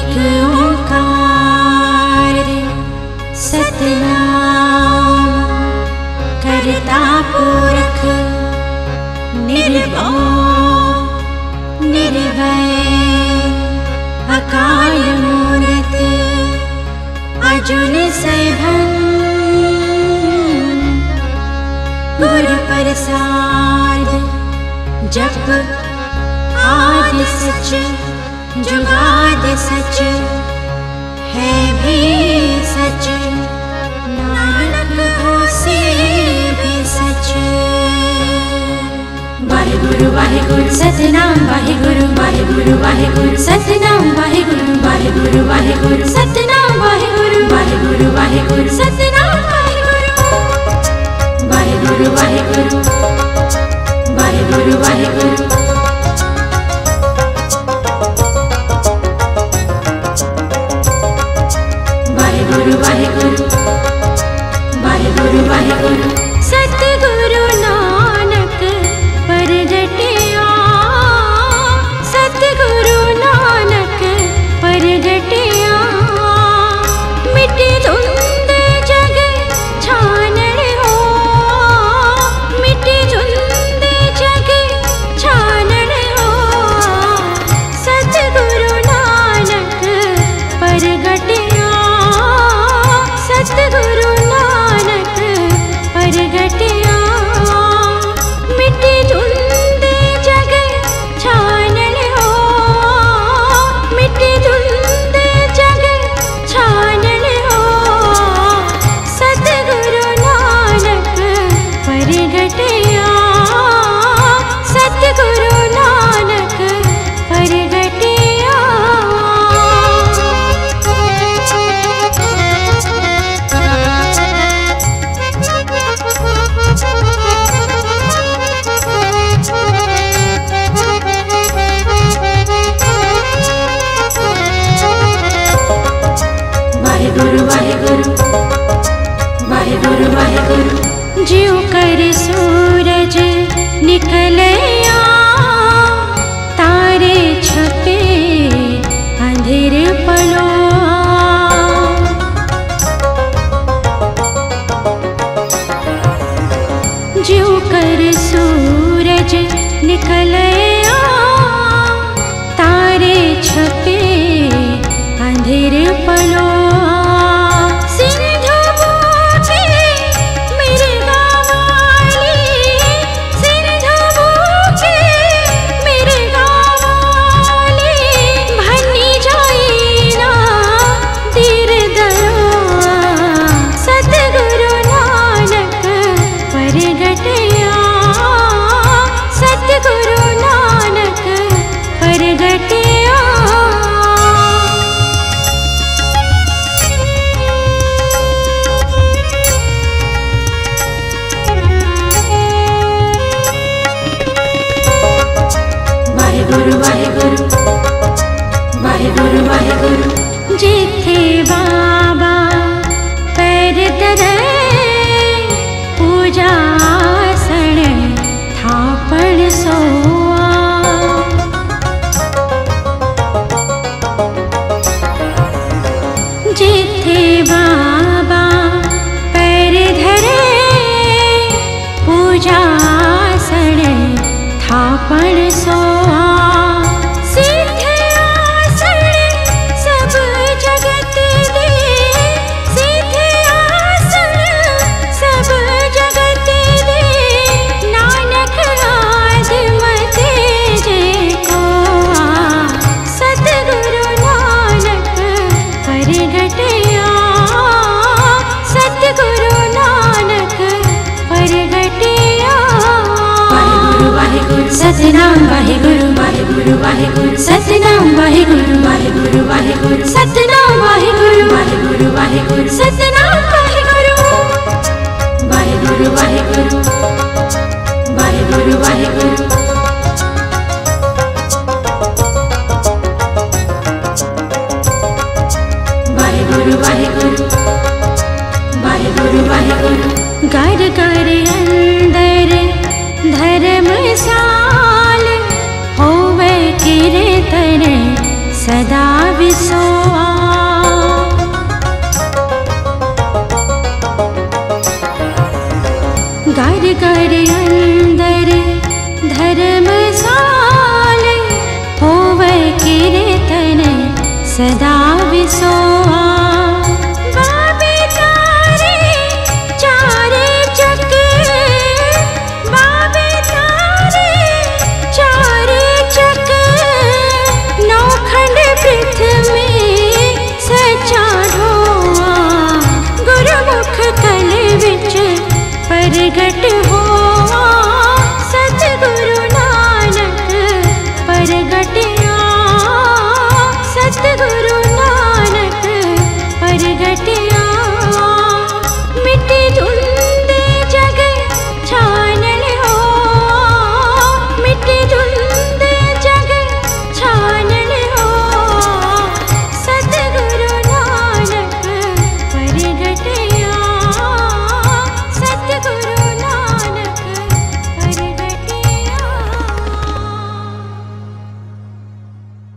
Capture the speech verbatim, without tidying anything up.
एक ओंकार सतनाम करता पुरख निर्भव निर्भय अकाल मूरत अजुन सैभं गुरु प्रसाद जप आदि सच जुगाद सच है भी सच नानक होसी भी सच। वाहिगुरु वाहिगुरु सतनाम वाहिगुरु वाहिगुरु वाहिगुरु सतनाम वाहिगुरु वाहिगुरु वाहिगुरु सतनाम वाहिगुरु वाहिगुरु वाहिगुरु सतनाम वाहिगुरु वाहिगुरु वाहिगुरु वाहिगुरु वाहिगुरु वाहिगुरु वाहिगुरु वाहिगुरु वाहिगुरु सतगुरु नानक परगटिया सतगुरु नानक परगटिया मिटे धुंध जग छानड़ हो मिटे धुंध जग छानड़ हो सतगुरु नानक परगटिया सतगुरु नानक परगटिया मिट्टी धुंध जग छानन हो मिट्टी धुंध जग छानन हो सतगुरु नानक परगटिया सतगुरु नानक परगटिया। वाहिगुरु वाहिगुरु वाहिगुरु वाहिगुरु ज्यों कर सूरज निकलया तारे छपे अंधेर पलो ज्यों कर सूरज निकलया तारे छपे अंधेर पलो सिंधु बूटे मिर्गा वाली सिंधु बूटे मिर्गा वाली भन्नी जाई ना तीर दया सतगुरु नानक परगटिया सतगुरु नानक परगटिया। वाहिगुरु वाहिगुरु वाहिगुरु वाहिगुरु जिथे बाबा पैर धरे पूजा आसन थापण सोआ जिथे बाबा पैर धरे पूजा आसन थापण सोआ सिद्ध आसन सब जगत दे सिद्ध आसन सब जगत दे नानक आदमत जे को सतगुरु नानक परगटिया सतगुरु नानक परगटिया। वाहिगुरु सतनाम वाहिगुरु वाहिगुरु वाहिगुरु सतनाम वाहिगुरु वाहिगुरु वाहिगुरु सतनाम वाहिगुरु वाहिगुरु वाहिगुरु सतनाम वाहिगुरु वाहिगुरु वाहिगुरु वाहिगुरु वाहिगुरु वाहिगुरु वाहिगुरु वाहिगुरु वाहिगुरु घर घर अंदर धर्मशाल होवे कीर्तन सदा सोआ। गर गर